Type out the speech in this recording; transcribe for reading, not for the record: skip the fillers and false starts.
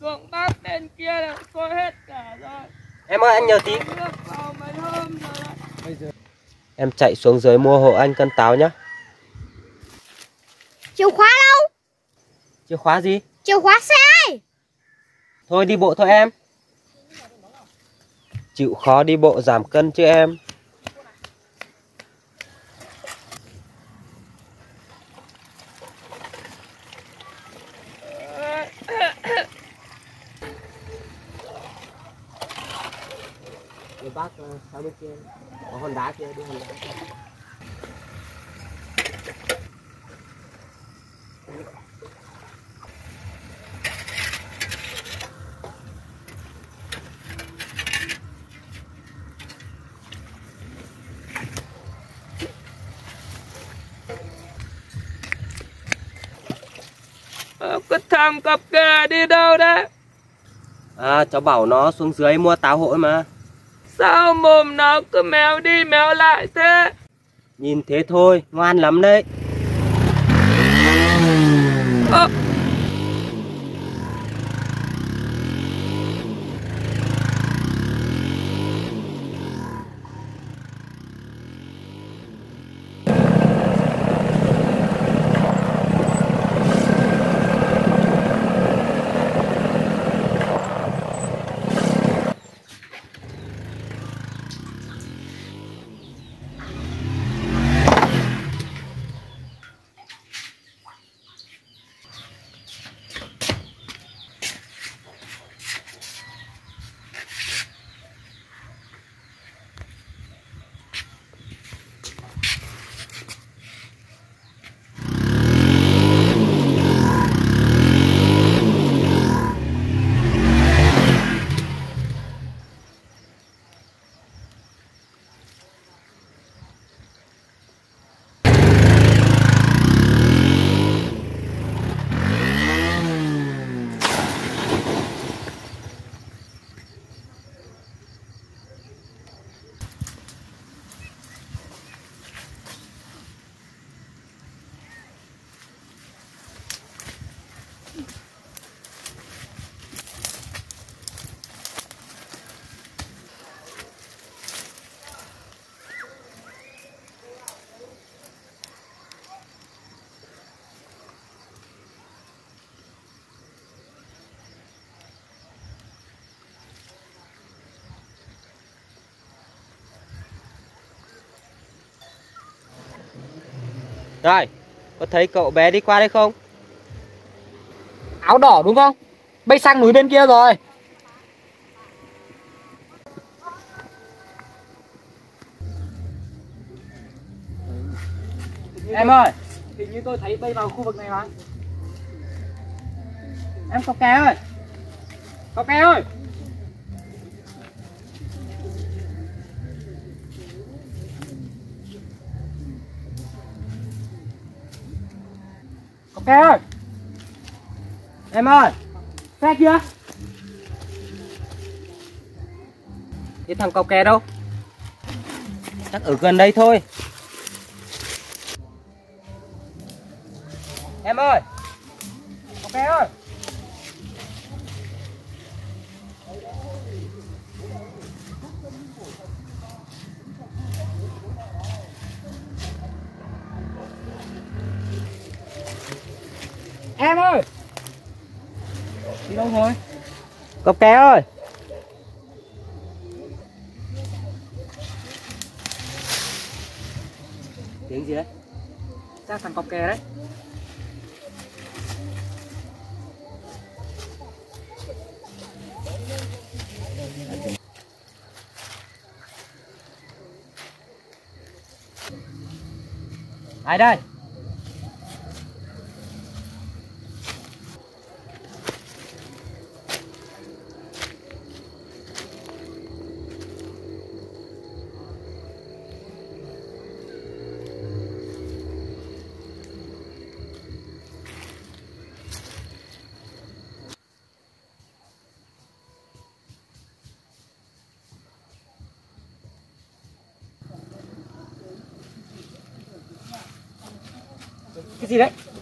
ruộng bắp bên kia là trôi hết cả rồi. Em ơi, anh nhờ tí. Nước vào mấy hôm rồi đấy. Bây giờ em chạy xuống dưới mua hộ anh cân táo nhá. Chìa khóa đâu? Chìa khóa gì? Chìa khóa xe. Thôi đi bộ thôi em. Chịu khó đi bộ giảm cân chứ em. Bác sang bên kia có hòn đá kia, đi hòn đá kia. Cái thằng cặp kia đi đâu đấy? À, cháu bảo nó xuống dưới mua táo hộ mà. Sao mồm nó cứ méo đi méo lại thế? Nhìn thế thôi, ngoan lắm đấy. Rồi, có thấy cậu bé đi qua đây không? Áo đỏ đúng không? Bay sang núi bên kia rồi. Em ơi, hình như tôi thấy bay vào khu vực này mà. Em Cọc Kè ơi. Cọc Kè ơi. Cọc Kè ơi. Em ơi, Xe kia. cái thằng Cọc Kè đâu? Chắc ở gần đây thôi. Em ơi, Cọc Kè ơi. Em ơi. Đi đâu rồi? Cọc Kè ơi. Tiếng gì đấy? Chắc thằng Cọc Kè đấy. Ai đây? Cái gì đấy?